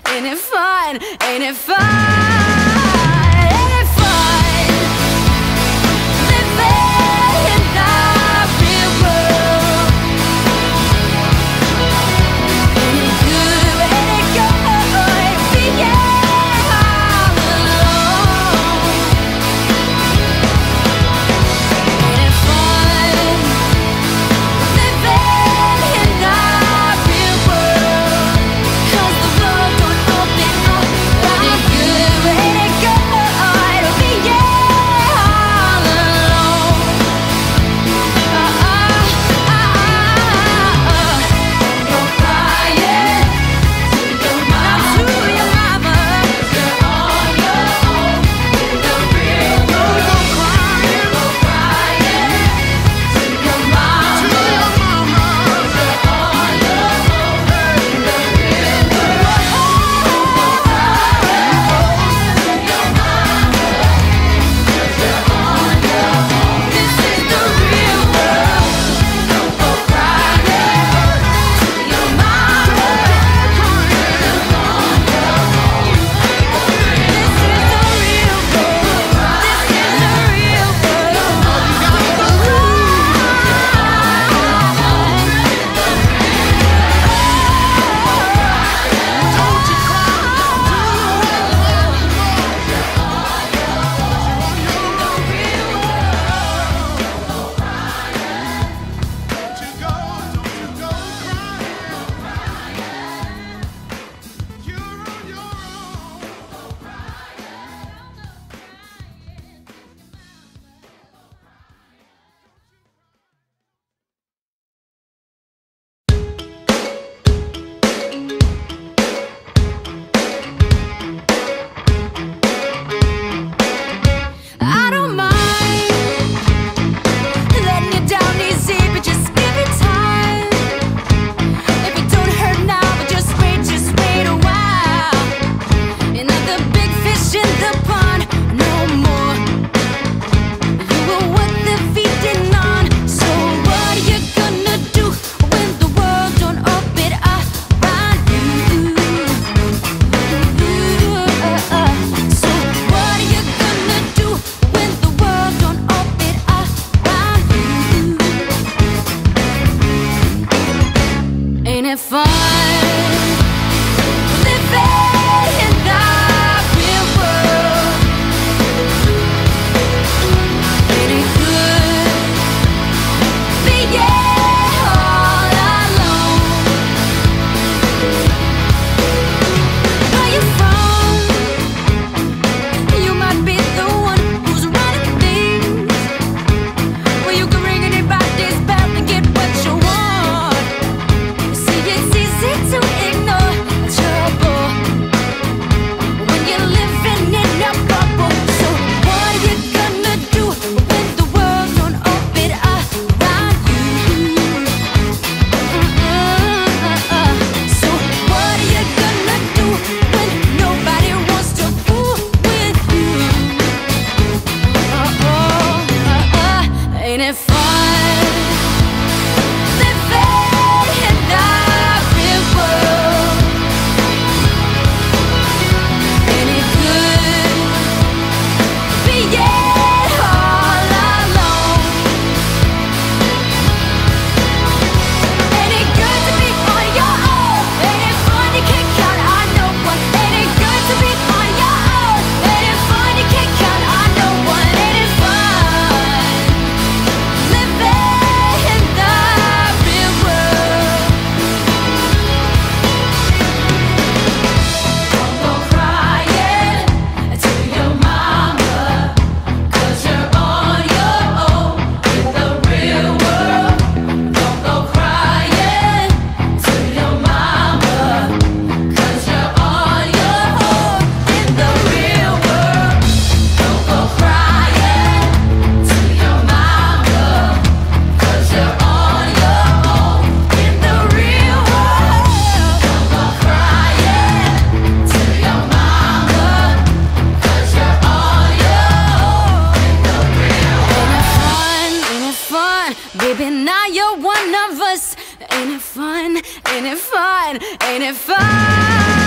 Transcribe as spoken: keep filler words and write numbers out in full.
Ain't it fun? Ain't it fun? Ain't it fun? Living in the real world. Ain't it good? Ain't it good? Being all alone. Ain't it fun? Living in the real world. 'Cause the world don't open up. Ain't it good? Ain't it good? Being all alone. Uh, uh, uh, uh, uh. Go crying to your mama. To your mama. 'Cause you're on your own in the real world. Go crying, go crying to your mama. To your mama. 'Cause you're on your own in the real world. Go crying to your mama. 'Cause you're on your own. This is the real world. Don't go crying to your mama. 'Cause you're on your own. This is the real world. This is the real world. I don't mind letting you down easy, but just give it time. If it don't hurt now, but just wait, just wait a while. Another big fish in the pond, no more. You were what they're feeding on. So what are you gonna do when the world don't open up around you? Uh, uh. So what are you gonna do when the world don't open up around you? Ain't it fun? Living in the real world. Ain't it good? Being all alone. Where you from? You might be the one who's running things. Well, you can ring anybody's bell and get what you want. See, it's easy to ignore trouble when you're living in a bubble. So what are you gonna do when the world don't open up around you? Uh-uh-uh-uh. So what are you gonna do when nobody wants to fool with you? Uh-oh, uh-uh. Ain't it fun? Living in the real world. Ain't it good? Being all alone. Ain't it good to be on your own? Ain't it fun to kick out on no one? Ain't it good to be on your own? Ain't it fun to kick out on no one? Ain't it fun? Living in the real world. Don't go crying to your mama. 'Cause you're on your own in the real world. Don't go crying to your mama. 'Cause you're on your own in the real world. Don't go crying to your mama. 'Cause you're on your own in the real world. Don't go crying to your mama. 'Cause you're on your own in the real world. Ain't it fun? Ain't it fun? Baby, now you're one of us. Ain't it fun? Ain't it fun? Ain't it fun?